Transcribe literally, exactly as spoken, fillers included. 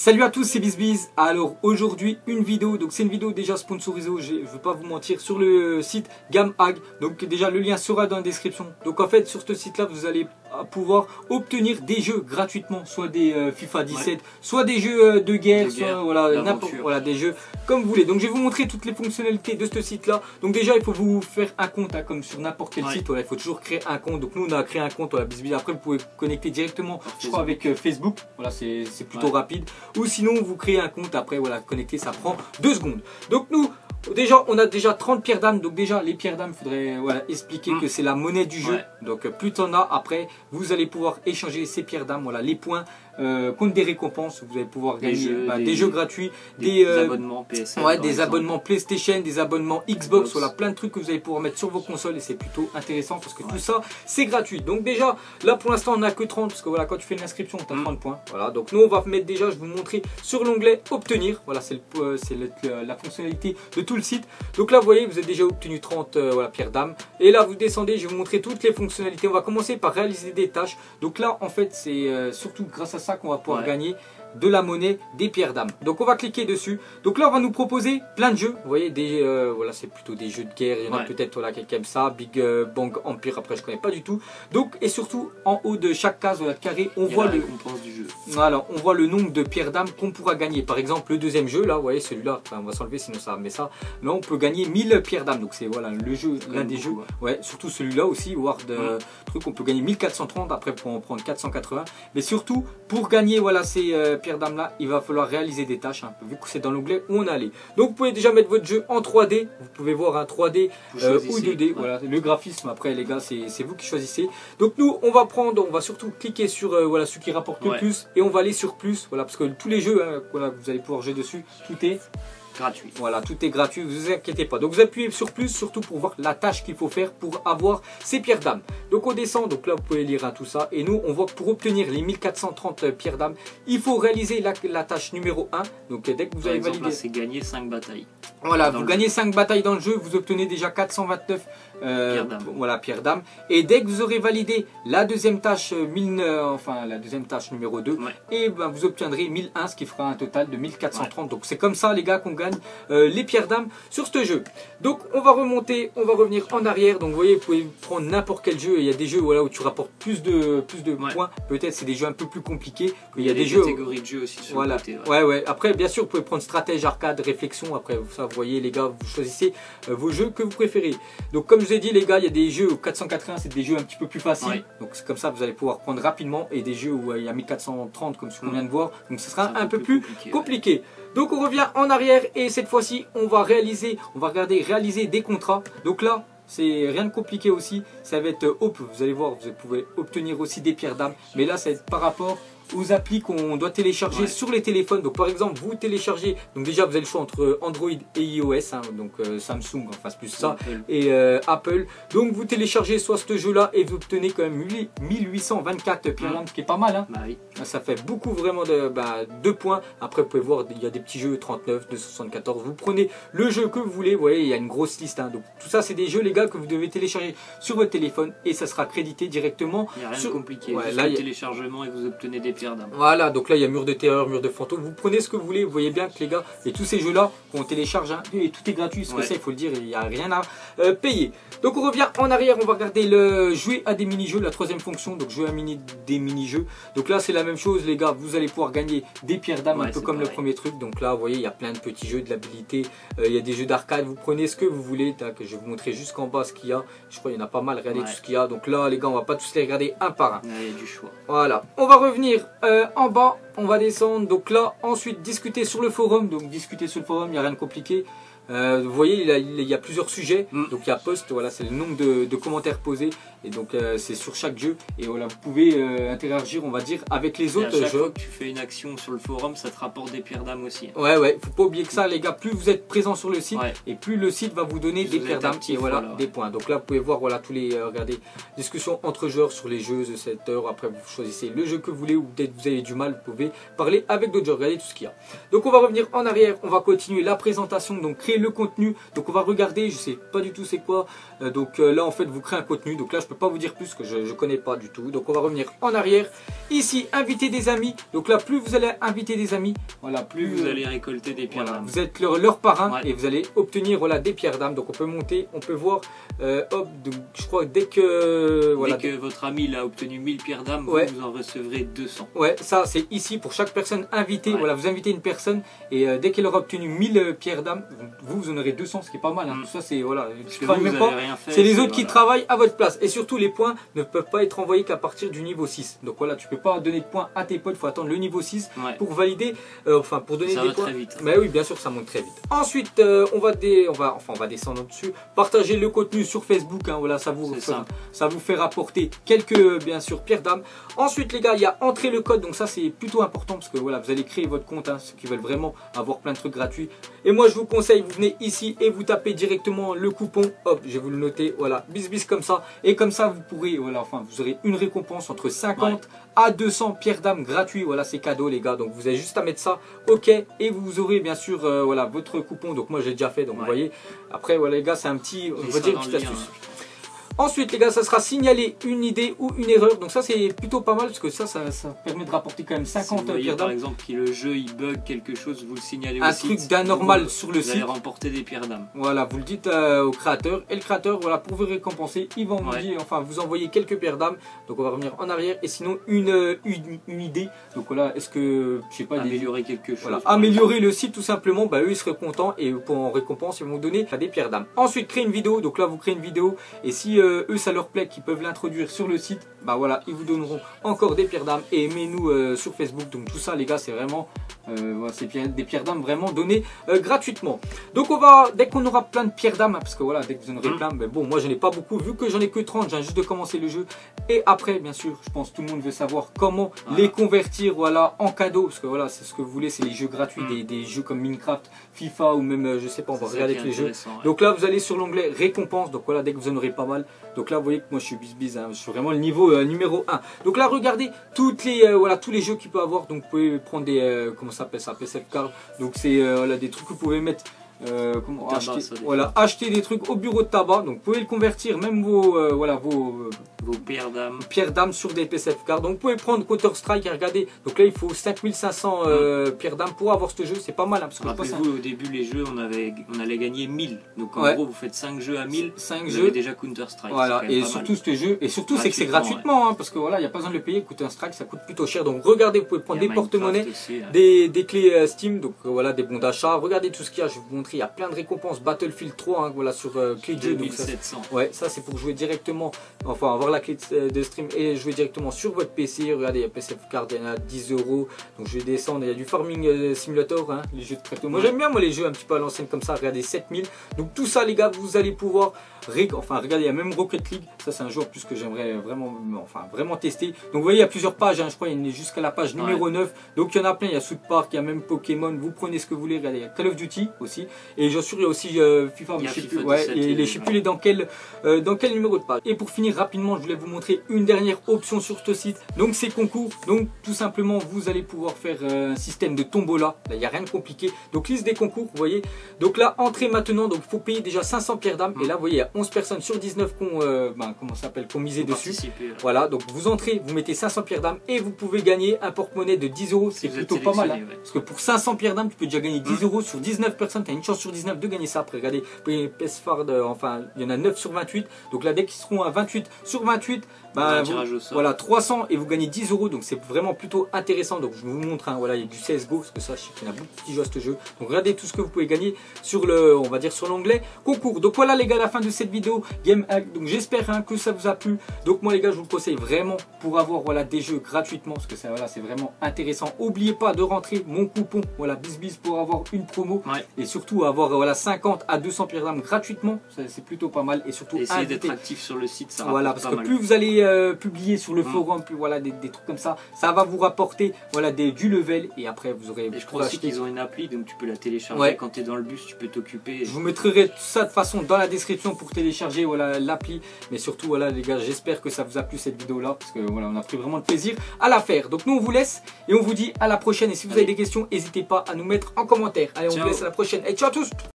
Salut à tous, c'est BizBiz. Alors aujourd'hui une vidéo, donc c'est une vidéo déjà sponsorisée, je ne veux pas vous mentir, sur le site GamHag. Donc déjà le lien sera dans la description. Donc en fait sur ce site là vous allez pouvoir obtenir des jeux gratuitement, soit des euh, FIFA dix-sept, ouais. soit des jeux euh, de guerre, de soit guerre, voilà, n'importe, voilà des jeux comme vous voulez. Donc je vais vous montrer toutes les fonctionnalités de ce site là. Donc déjà il faut vous faire un compte hein, comme sur n'importe quel ouais. site, voilà, il faut toujours créer un compte. Donc nous on a créé un compte, voilà, BizBiz. Après vous pouvez connecter directement je crois avec euh, Facebook, voilà c'est plutôt ouais. rapide. Ou sinon vous créez un compte, après voilà connecter ça prend deux secondes. Donc nous déjà on a déjà trente pierres d'âme. Donc déjà les pierres d'âme, il faudrait voilà, expliquer mmh. que c'est la monnaie du jeu. Ouais. Donc plus t'en as, après vous allez pouvoir échanger ces pierres d'âme, voilà les points euh, contre des récompenses. Vous allez pouvoir gagner des jeux, bah, des, des jeux gratuits, des, des euh, abonnements P S N, ouais, des exemple. abonnements PlayStation, des abonnements Xbox, Xbox, voilà plein de trucs que vous allez pouvoir mettre sur vos consoles et c'est plutôt intéressant parce que ouais. tout ça c'est gratuit. Donc déjà là pour l'instant on n'a que trente parce que voilà quand tu fais une inscription tu as mmh. trente points. Voilà donc nous on va mettre déjà, je vais vous montrer sur l'onglet obtenir. Voilà c'est euh, la fonctionnalité de tout le site. Donc là vous voyez vous avez déjà obtenu trente euh, voilà, pierres d'âme. Et là vous descendez, je vais vous montrer toutes les fonctionnalités. On va commencer par réaliser des tâches. Donc là en fait c'est euh, surtout grâce à ça qu'on va pouvoir ouais. gagner de la monnaie, des pierres d'âme. Donc on va cliquer dessus. Donc là on va nous proposer plein de jeux. Vous voyez des euh, voilà c'est plutôt des jeux de guerre. Il y en a ouais. peut-être voilà quelqu'un aime ça. Big euh, Bang Empire après je connais pas du tout. Donc et surtout en haut de chaque case voilà, carré on voit le du jeu. Voilà on voit le nombre de pierres d'âme qu'on pourra gagner. Par exemple le deuxième jeu là vous voyez celui-là. Enfin, on va s'enlever sinon ça met ça. Là on peut gagner mille pierres d'âme. Donc c'est voilà le jeu l'un des beaucoup, jeux. Ouais. ouais surtout celui-là aussi Ward euh, mmh. truc on peut gagner mille quatre cent trente. Après pour en prendre quatre cent quatre-vingts. Mais surtout pour gagner voilà ces euh, pierres d'âme là il va falloir réaliser des tâches hein, vu que c'est dans l'onglet où on allait. Donc vous pouvez déjà mettre votre jeu en trois D, vous pouvez voir un trois D euh, ou deux D, ouais. voilà le graphisme après les gars c'est vous qui choisissez. Donc nous on va prendre, on va surtout cliquer sur euh, voilà ce qui rapporte ouais. le plus et on va aller sur plus, voilà parce que tous les jeux hein, voilà, vous allez pouvoir jouer dessus, tout est gratuit. Voilà, tout est gratuit, vous vous inquiétez pas. Donc vous appuyez sur plus, surtout pour voir la tâche qu'il faut faire pour avoir ces pierres d'âme. Donc on descend, donc là vous pouvez lire hein, tout ça. Et nous on voit que pour obtenir les mille quatre cent trente pierres d'âme, il faut réaliser la, la tâche numéro un. Donc dès que vous Par avez exemple, validé, c'est gagner cinq batailles. Voilà, vous gagnez cinq batailles dans le jeu, vous obtenez déjà quatre cent vingt-neuf euh, pierres d'âme. Voilà, pierres d'âme. Et dès que vous aurez validé la deuxième tâche, mille, euh, enfin la deuxième tâche numéro deux, ouais. et ben vous obtiendrez mille un, ce qui fera un total de mille quatre cent trente. Ouais. Donc c'est comme ça les gars qu'on gagne euh, les pierres d'âme sur ce jeu. Donc on va remonter, on va revenir en arrière. Donc vous voyez, vous pouvez prendre n'importe quel jeu. Il y a des jeux voilà, où tu rapportes plus de, plus de ouais. points. Peut-être c'est des jeux un peu plus compliqués. Mais il y a, il y a des, des jeux catégories de jeux aussi sur voilà. le côté. Ouais. ouais ouais. Après bien sûr vous pouvez prendre stratège, arcade, réflexion. Après ça vous voyez les gars, vous choisissez euh, vos jeux que vous préférez. Donc comme je vous ai dit les gars, il y a des jeux au quatre cent quatre-vingts, c'est des jeux un petit peu plus faciles. Ouais. Donc c'est comme ça vous allez pouvoir prendre rapidement. Et des jeux où euh, il y a mille quatre cent trente comme ce qu'on vient de voir. Donc ce sera un, un peu plus compliqué. compliqué. Ouais. Donc on revient en arrière et cette fois-ci on va réaliser, on va regarder réaliser des contrats. Donc là c'est rien de compliqué aussi, ça va être hop, vous allez voir, vous pouvez obtenir aussi des pierres d'âme. Mais là ça va être par rapport aux applis qu'on doit télécharger ouais. sur les téléphones. Donc par exemple vous téléchargez, donc déjà vous avez le choix entre Android et iOS hein, donc euh, Samsung enfin plus ça Apple. et euh, Apple. Donc vous téléchargez soit ce jeu là et vous obtenez quand même mille huit cent vingt-quatre pierres d'âme, ce qui est pas mal hein. Bah oui. Ça fait beaucoup vraiment de bah, deux points. Après vous pouvez voir il y a des petits jeux trente-neuf, deux cent soixante-quatorze. Vous prenez le jeu que vous voulez, vous voyez il y a une grosse liste hein. Donc tout ça c'est des jeux les gars que vous devez télécharger sur votre téléphone et ça sera crédité directement. Il n'y a rien sur... de compliqué, ouais, là, le il y a... téléchargement et vous obtenez des pierres d'âme. Voilà, donc là il y a mur de terreur, mur de fantôme, vous prenez ce que vous voulez, vous voyez bien que les gars, et tous ces jeux là qu'on télécharge, hein, et tout est gratuit, parce ouais. que ça il faut le dire, il n'y a rien à euh, payer. Donc on revient en arrière, on va regarder le jouer à des mini-jeux, la troisième fonction, donc jouer à mini, des mini-jeux. Donc là c'est la même chose les gars, vous allez pouvoir gagner des pierres d'âme, ouais, un peu comme pareil. le premier truc. Donc là vous voyez il y a plein de petits jeux, de l'habilité, euh, il y a des jeux d'arcade, vous prenez ce que vous voulez, tac, je vais vous montrer jusqu'en bas ce qu'il y a, je crois qu'il y en a pas mal, regardez ouais. tout ce qu'il y a. Donc là les gars on va pas tous les regarder un par un. Ouais, il y a du choix. Voilà, on va revenir euh, en bas. On va descendre, donc là, ensuite discuter sur le forum. Donc discuter sur le forum, il n'y a rien de compliqué. Euh, vous voyez, il y, a, il y a plusieurs sujets. Mm. Donc il y a post, voilà, c'est le nombre de, de commentaires posés. Et donc euh, c'est sur chaque jeu. Et voilà, vous pouvez euh, interagir, on va dire, avec les autres et à chaque jeux. fois que tu fais une action sur le forum, ça te rapporte des pierres d'âme aussi. Ouais, ouais, faut pas oublier que ça, les gars, plus vous êtes présents sur le site, ouais. et plus le site va vous donner plus des pierres d'âme et voilà, voilà, des points. Donc là, vous pouvez voir, voilà, tous les, euh, regardez, discussions entre joueurs sur les jeux de cette heure. Après, vous choisissez le jeu que vous voulez ou peut-être vous avez du mal, vous pouvez parler avec d'autres joueurs. Regardez tout ce qu'il y a. Donc on va revenir en arrière, on va continuer la présentation. Donc créer créer le contenu. Donc on va regarder, je sais pas du tout c'est quoi. Euh, donc euh, là en fait vous créez un contenu. Donc là je peux pas vous dire plus que je ne connais pas du tout. Donc on va revenir en arrière. Ici inviter des amis. Donc là plus vous allez inviter des amis, voilà, plus, plus vous allez récolter des pierres voilà, d'âme. vous êtes leur, leur parrain ouais. et vous allez obtenir voilà, des pierres d'âme. Donc on peut monter, on peut voir, euh, hop, donc, je crois dès que... Voilà, dès que votre ami il a obtenu mille pierres d'âme, ouais. vous, vous en recevrez deux cents. Ouais, ça c'est ici pour chaque personne invitée. Ouais. Voilà, vous invitez une personne et euh, dès qu'elle aura obtenu mille euh, pierres d'âme, vous, vous en aurez deux cents, ce qui est pas mal. Hein. Mm. Ça c'est voilà, c'est les autres voilà. qui travaillent à votre place. Et surtout les points ne peuvent pas être envoyés qu'à partir du niveau six. Donc voilà, tu peux pas donner de points à tes potes, il faut attendre le niveau six ouais. pour valider, euh, enfin pour donner ça des va points. Très vite. Mais oui, bien sûr, ça monte très vite. Ensuite, euh, on va dé... on va, enfin on va descendre dessus, partager le contenu sur Facebook. Hein, voilà, ça vous, ça, ça vous fait rapporter quelques, bien sûr, pierres d'âme. Ensuite, les gars, il y a entrer le code. Donc ça, c'est plutôt important parce que voilà, vous allez créer votre compte. Hein, ceux qui veulent vraiment avoir plein de trucs gratuits. Et moi, je vous conseille, vous venez ici et vous tapez directement le coupon. Hop, je vais vous le noter. Voilà, bis bis comme ça. Et comme ça, vous pourrez, voilà, enfin, vous aurez une récompense entre cinquante ouais. à deux cents pierres d'âme gratuits. Voilà, c'est cadeau, les gars. Donc vous avez juste à mettre ça, ok, et vous aurez bien sûr, euh, voilà, votre coupon. Donc moi, j'ai déjà fait. Donc ouais. vous voyez. Après, voilà, les gars, c'est un petit, on va dire, une petite astuce. Ensuite, les gars, ça sera signaler une idée ou une erreur. Donc ça, c'est plutôt pas mal parce que ça, ça, ça permet de rapporter quand même cinquante si vous voyez, pierres d'âme. Par exemple, que le jeu il bug quelque chose, vous le signalez un au site. Un truc d'anormal sur le vous site. Vous allez remporter des pierres d'âme. Voilà, vous le dites euh, au créateur. Et le créateur, voilà, pour vous récompenser, il va envoyer, ouais. enfin, vous envoyer quelques pierres d'âme. Donc on va revenir en arrière. Et sinon, une, une, une idée. Donc voilà, est-ce que, je sais pas, améliorer des... quelque chose. Voilà, améliorer le site tout simplement. Bah eux, ils seraient contents et pour en récompense, ils vont vous donner des pierres d'âme. Ensuite, créer une vidéo. Donc là, vous créez une vidéo. Et si euh, eux, ça leur plaît, qu'ils peuvent l'introduire sur le site, bah voilà, ils vous donneront encore des pierres d'âme. Et aimez-nous euh, sur Facebook. Donc tout ça, les gars, c'est vraiment euh, voilà, c'est des pierres d'âme vraiment données euh, gratuitement. Donc on va, dès qu'on aura plein de pierres d'âme, parce que voilà, dès que vous en aurez plein, mais bon, moi j'en ai pas beaucoup, vu que j'en ai que trente, j'ai juste de commencer le jeu. Et après, bien sûr, je pense que tout le monde veut savoir comment voilà. les convertir, voilà, en cadeau, parce que voilà, c'est ce que vous voulez, c'est les jeux gratuits, mmh. des, des jeux comme Minecraft, FIFA ou même, je sais pas, on va regarder tous les jeux. Ouais. Donc là, vous allez sur l'onglet récompense. Donc voilà, dès que vous en aurez pas mal. Donc là, vous voyez que moi je suis bis-bis, hein, je suis vraiment le niveau euh, numéro un. Donc là, regardez toutes les, euh, voilà, tous les jeux qu'il peut avoir. Donc vous pouvez prendre des, euh, comment ça s'appelle ça, P S F card. Donc c'est euh, voilà, des trucs que vous pouvez mettre. Euh, comment, tabac, acheter, voilà, acheter des trucs au bureau de tabac. Donc vous pouvez le convertir, même vos, euh, voilà, vos, vos pierres d'âme pierres d'âme sur des P S F cards. Donc vous pouvez prendre Counter Strike et regardez. Donc là il faut cinq mille cinq cents euh, mmh. pierres d'âme pour avoir ce jeu. C'est pas mal, hein, parce que rappelez-vous, au début les jeux on, avait, on allait gagner mille. Donc en ouais. gros vous faites cinq jeux à mille, cinq vous jeux. avez déjà Counter Strike. Voilà, et surtout ce jeu, et surtout c'est que c'est gratuitement, ouais. hein, parce que voilà, il n'y a pas besoin de le payer. Counter Strike ça coûte plutôt cher. Donc regardez, vous pouvez prendre des porte-monnaies, hein. des, des clés euh, Steam, donc euh, voilà, des bons d'achat. Regardez tout ce qu'il y a, je vais vous montrer, il y a plein de récompenses. Battlefield trois, hein, voilà, sur euh, clé de jeu. deux mille sept cents. Donc ça, ouais, ça c'est pour jouer directement, enfin avoir la clé de, de stream et jouer directement sur votre P C. Regardez, il y a P S F card, il y en a dix euros. Donc je vais descendre, il y a du Farming euh, Simulator, hein, les jeux de crypto. Moi j'aime bien moi les jeux un petit peu à l'ancienne comme ça. Regardez, sept mille. Donc tout ça les gars, vous allez pouvoir, enfin regardez, il y a même Rocket League. Ça c'est un jeu en plus que j'aimerais vraiment, enfin vraiment tester. Donc vous voyez, il y a plusieurs pages, hein, je crois, il y en a jusqu'à la page numéro ouais. neuf. Donc il y en a plein, il y a South Park, il y a même Pokémon. Vous prenez ce que vous voulez. Regardez, il y a Call of Duty aussi. Et j'en suis il y a aussi euh, FIFA. Je sais plus, ouais, et les, je sais plus les dans quel, euh, dans quel numéro de page. Et pour finir rapidement, je voulais vous montrer une dernière option sur ce site. Donc c'est concours. Donc tout simplement, vous allez pouvoir faire euh, un système de tombola. Là, il n'y a rien de compliqué. Donc liste des concours, vous voyez. Donc là, entrez maintenant. Donc il faut payer déjà cinq cents pierres d'âme. Mmh. Et là, vous voyez, il y a onze personnes sur dix-neuf qui ont, euh, ben, comment ça s'appelle, qui ont misé dessus. Là. Voilà. Donc vous entrez, vous mettez cinq cents pierres d'âme et vous pouvez gagner un porte-monnaie de dix euros. C'est plutôt pas mal. Hein, ouais. Parce que pour cinq cents pierres d'âme, tu peux déjà gagner dix euros sur dix-neuf personnes. Tu as une chance sur dix-neuf de gagner ça. Après, regardez. P S Fard, enfin il y en a neuf sur vingt-huit, donc là dès qu'ils seront à vingt-huit sur vingt-huit, bah, vous, voilà trois cents et vous gagnez dix euros, donc c'est vraiment plutôt intéressant. Donc je vous montre, hein, voilà, il y a du C S G O, parce que ça je sais qu'il y en a beaucoup qui jouent à ce jeu. Donc regardez tout ce que vous pouvez gagner sur le, on va dire sur l'onglet concours. Donc voilà les gars, la fin de cette vidéo Game Hack. Donc j'espère hein, que ça vous a plu. Donc moi les gars, je vous le conseille vraiment pour avoir voilà des jeux gratuitement, parce que ça voilà, c'est vraiment intéressant. N'oubliez pas de rentrer mon coupon, voilà bis bis pour avoir une promo ouais. et surtout avoir voilà cinquante à deux cents pierres d'âme gratuitement, c'est plutôt pas mal. Et surtout essayez d'être actif sur le site, ça voilà, parce pas que mal. Plus vous allez euh, publier sur le mmh. forum, plus voilà des, des trucs comme ça, ça va vous rapporter voilà des, du level et après vous aurez. Et je crois aussi qu'ils ont une appli, donc tu peux la télécharger ouais. quand tu es dans le bus, tu peux t'occuper. Et... Je vous mettrai tout ça de toute façon dans la description pour télécharger voilà l'appli. Mais surtout voilà les gars, j'espère que ça vous a plu cette vidéo là, parce que voilà on a pris vraiment de plaisir à la faire. Donc nous on vous laisse et on vous dit à la prochaine. Et si vous Allez. avez des questions, n'hésitez pas à nous mettre en commentaire. Allez, on ciao. vous laisse à la prochaine. Et ciao à tous.